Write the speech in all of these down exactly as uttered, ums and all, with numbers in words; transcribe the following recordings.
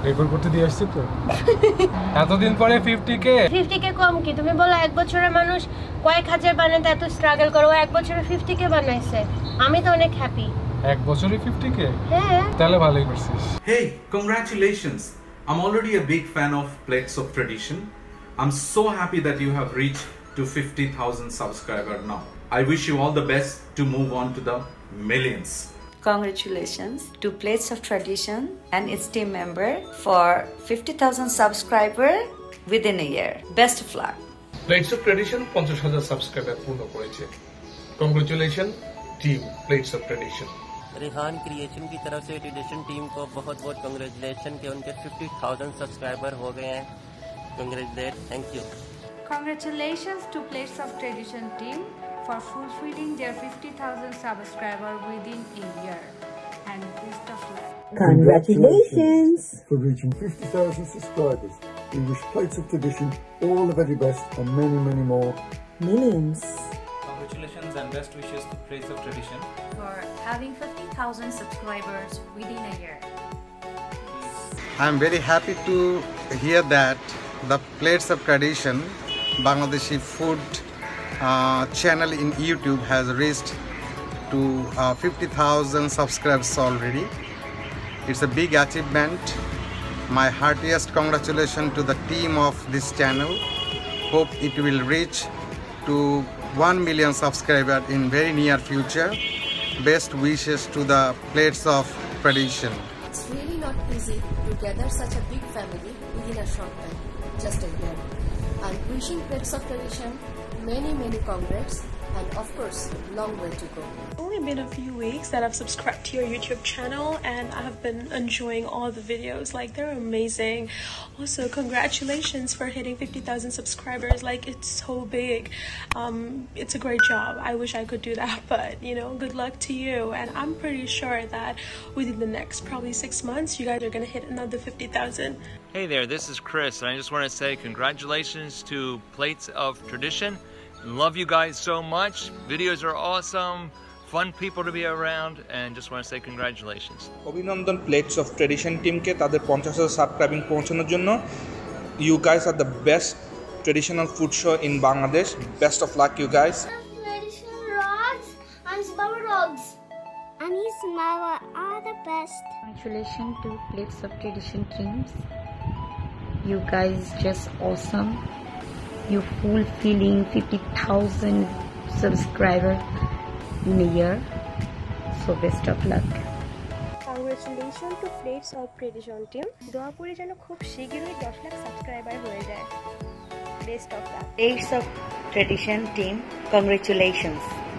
Record করতে দিয়ে আসছে তো এতদিন পরে ফিফটি কে ফিফটি কে কম কি তুমি বলো এক বছরের মানুষ কয়েক হাজার বানাতে এত স্ট্রাগল করো এক বছরে ফিফটি কে বানাইছে আমি তো অনেক হ্যাপি এক বছরে ফিফটি কে হ্যাঁ তাহলে ভালোই করছিস Hey, congratulations. I'm already a big fan of Plates of Tradition. I'm so happy that you have reached to fifty thousand subscribers now. I wish you all the best to move on to the millions. Congratulations to Plates of Tradition and its team member for fifty thousand subscribers within a year. Best of luck. Plates of Tradition fifty thousand subscribers পূর্ণ করেছে। Congratulations team Plates of Tradition. Rihan creation की तरफ से tradition team को बहुत बहुत congratulation कि उनके fifty thousand सब्सक्राइबर हो गए हैं congratulate thank you Congratulations to Plates of Tradition team for fulfilling their fifty thousand subscribers within a year and best of luck. Congratulations for reaching fifty thousand subscribers. We wish Plates of Tradition all the very best and many many more millions. Congratulations and best wishes to Plates of Tradition For having fifty thousand subscribers within a year. I'm very happy to hear that the Plates of Tradition Bangladeshi food uh, channel in YouTube has reached to uh, fifty thousand subscribers already. It's a big achievement. My heartiest congratulations to the team of this channel. Hope it will reach to one million subscribers in very near future. Best wishes to the Plates of Tradition. It's really not easy to gather such a big family within a short time, just a year. I'm wishing Plates of Tradition many many congrats and of course long way to go. It's only been a few weeks that I've subscribed to your YouTube channel and I have been enjoying all the videos. Like they're amazing. Also congratulations for hitting fifty thousand subscribers. Like it's so big. Um, it's a great job. I wish I could do that, but you know, good luck to you. And I'm pretty sure that within the next probably six months you guys are gonna hit another fifty thousand. Hey there, this is Chris and I just want to say congratulations to Plates of Tradition. Love you guys so much. Videos are awesome, fun people to be around, and just want to say congratulations. অভিনন্দন Plates of Tradition টিমকে তাদের fifty thousand subscribing পৌঁছানোর জন্য। You guys are the best traditional food show in Bangladesh. Best of luck, you guys. Traditional rocks and Smile Rocks. And his Smile are the best. Congratulations to Plates of Tradition teams. You guys just awesome. You fulfilling fifty thousand subscribers in a year. So best of luck. Congratulations to Plates of Tradition team. দোয়া করি যেন খুব শীঘ্রই ten lakh subscriber হয়ে যায়। Best of luck. Plates of Tradition team, congratulations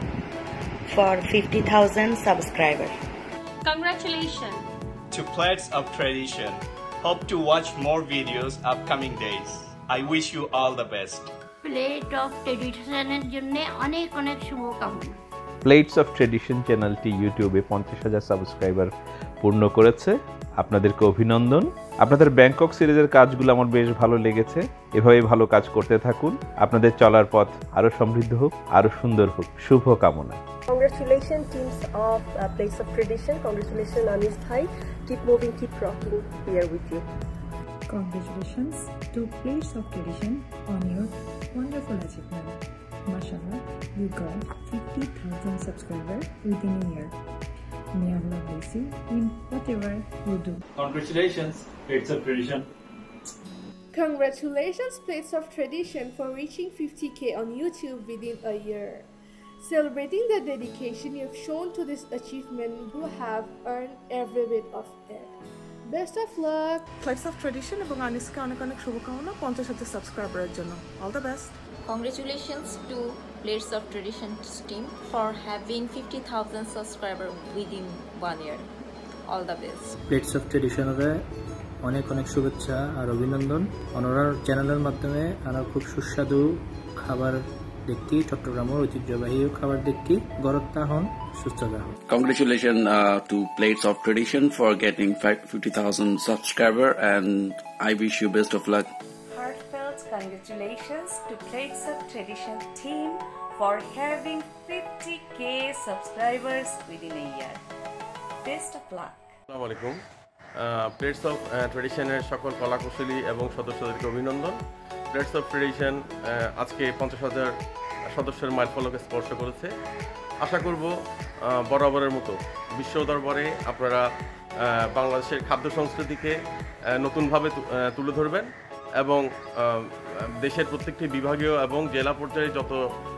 for fifty thousand subscribers. Congratulations to Plates of Tradition. Hope to watch more videos upcoming days. I wish you all the best. Plate of Tradition এর জন্য অনেক অনেক শুভকামনা। Plates of Tradition চ্যানেলটি ইউটিউবে পঞ্চাশ হাজার subscriber পূর্ণ করেছে। আপনাদেরকে অভিনন্দন। আপনাদের ব্যাংকক সিরিজের কাজগুলো আমার বেশ ভালো লেগেছে। এভাবেই ভালো কাজ করতে থাকুন। আপনাদের চলার পথ আরো সমৃদ্ধ হোক, আরো সুন্দর হোক। শুভ কামনা। Congratulations teams of uh, Plates of Tradition. Congratulations Anis Bhai. Keep moving, keep rocking. We are with you. Congratulations to Plates of Tradition on your wonderful achievement. Mashallah, you got fifty thousand subscribers within a year. May Allah bless you in whatever you do. Congratulations, Plates of Tradition. Congratulations, Plates of Tradition, for reaching fifty K on YouTube within a year. Celebrating the dedication you have shown to this achievement, you have earned every bit of it. Best of luck. Plates of Tradition এবং আনিসকে অনেক অনেক শুভকামনা পঞ্চাশ হাজার সাবস্ক্রাইবারের জন্য। All the best. Congratulations to Plates of Tradition team for having fifty thousand subscribers within one year. All the best. Plates of Tradition এর অনেক অনেক শুভেচ্ছা আর অভিনন্দন। ওনার চ্যানেলের মাধ্যমে আমরা খুব সুস্বাদু খাবার দেখি, চট্টগ্রামের ঐতিহ্যবাহী খাবার দেখি, গড়তা হন, সুস্থতা হন। Congratulations uh, to Plates of Tradition for getting fifty thousand subscribers and I wish you best of luck. Heartfelt congratulations to Plates of Tradition team for having fifty K subscribers within a year. Best of luck. Assalamu alaikum. Plates of ট্রেডিশনের সকল কলাকুশলী এবং সদস্যদেরকে অভিনন্দন। Plates of tradition আজকে পঞ্চাশ হাজার সদস্যের মাইলফলকে স্পর্শ করেছে। আশা করব বরাবরের মতো বিশ্ব দরবারে আপনারা বাংলাদেশের খাদ্য সংস্কৃতিকে নতুনভাবে তুলে ধরবেন এবং দেশের প্রত্যেকটি বিভাগীয় এবং জেলা পর্যায়ে যত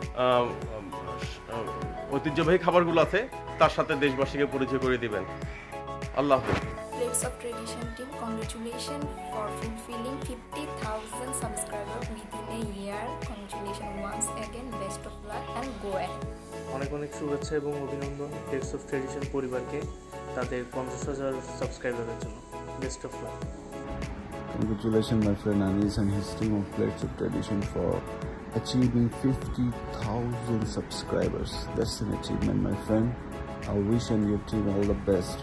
ঐতিহ্যবাহী খাবারগুলো আছে তার সাথে দেশবাসীকে পরিচয় করে দিবেন। আল্লাহ হাফেজ। Plates of Tradition team, congratulations for fulfilling fifty thousand subscribers within a year. Congratulations once again, best of luck and go ahead. অনেক অনেক শুভেচ্ছা এবং অভিনন্দন প্লেটস অফ ট্রেডিশন পরিবারকে তাদের পঞ্চাশ হাজার সাবস্ক্রাইবারের জন্য। Best of luck. Congratulations my friend Anis and his team of Plates of Tradition for achieving fifty thousand subscribers. That's an achievement my friend. I wish and your team all the best.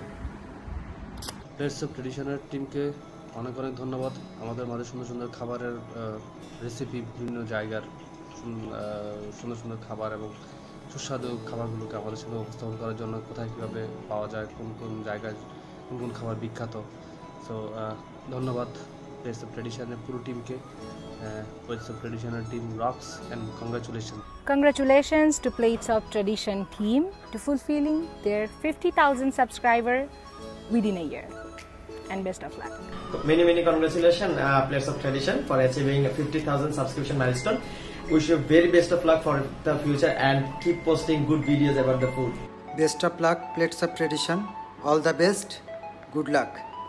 Plates of ট্রেডিশনের টিমকে অনেক অনেক ধন্যবাদ। আমাদের মাঝে সুন্দর সুন্দর খাবারের রেসিপি, বিভিন্ন জায়গার সুন্দর সুন্দর খাবার এবং সুস্বাদু খাবারগুলোকে আমাদের সামনে উপস্থাপন করার জন্য, কোথায় কীভাবে পাওয়া যায়, কোন কোন জায়গায় কোন কোন খাবার বিখ্যাত। সো ধন্যবাদ প্লেটস অফ ট্রেডিশনের পুরো টিমকে। প্লেটস অফ ট্রেডিশনের team rocks and congratulation. Congratulations to Plates of Tradition team to fulfilling their fifty thousand subscriber within a year. And best of luck. Many many congratulations uh, Plates of Tradition for achieving a fifty thousand subscription milestone. Wish you very best of luck for the future and keep posting good videos about the food. Best of luck Plates of Tradition. All the best. Good luck.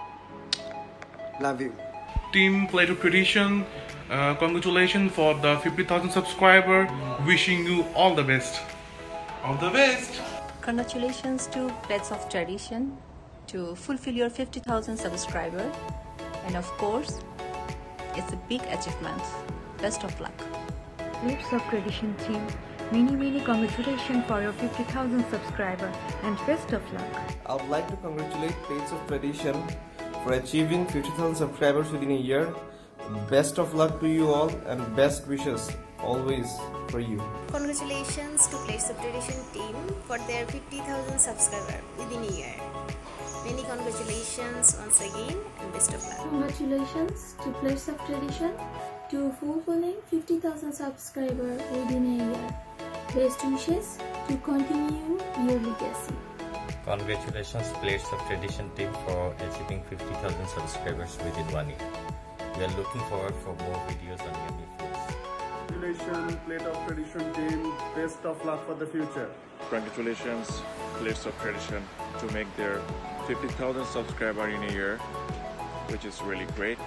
Love you. Team Plates of Tradition, uh, congratulations for the fifty thousand subscriber. Wishing you all the best. All the best. Congratulations to Plates of Tradition to fulfill your fifty thousand subscriber, and of course it's a big achievement. Best of luck. Plates of Tradition team, many many congratulations for your fifty thousand subscriber and best of luck. I would like to congratulate Plates of Tradition for achieving fifty thousand subscribers within a year. Best of luck to you all and best wishes always for you. Congratulations to Plates of Tradition team for their fifty thousand subscriber within a year. Many congratulations once again and best of luck. Congratulations to Plates of Tradition to fulfilling fifty thousand subscriber within a year. Best wishes to continue your legacy. Congratulations Plates of Tradition team for achieving fifty thousand subscribers within one year. We are looking forward for more videos on yummy foods. Congratulations Plate of Tradition team, best of luck for the future. Congratulations Plates of Tradition to make their fifty thousand subscriber in a year, which is really great.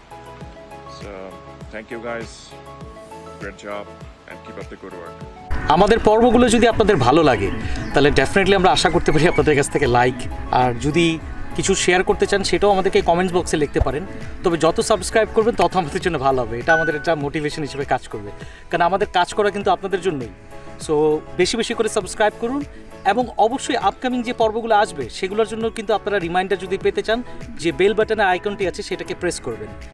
So thank you guys, great job and keep up the good work. আমাদের পর্বগুলো যদি আপনাদের ভালো লাগে তাহলে definitely আমরা আশা করতে পারি আপনাদের কাছ থেকে লাইক, আর যদি কিছু শেয়ার করতে চান সেটাও আমাদেরকে কমেন্টস বক্সে লিখতে পারেন। তবে যত সাবস্ক্রাইব করবেন তত আমাদের জন্য ভালো হবে, এটা আমাদের একটা মোটিভেশন হিসেবে কাজ করবে, কারণ আমাদের কাজ করা কিন্তু আপনাদের জন্যই। সো বেশি বেশি করে সাবস্ক্রাইব করুন এবং অবশ্যই আপকামিং যে পর্বগুলো আসবে সেগুলোর জন্য কিন্তু আপনারা রিমাইন্ডার যদি পেতে চান, যে বেল বাটনের আইকনটি আছে সেটাকে প্রেস করবেন।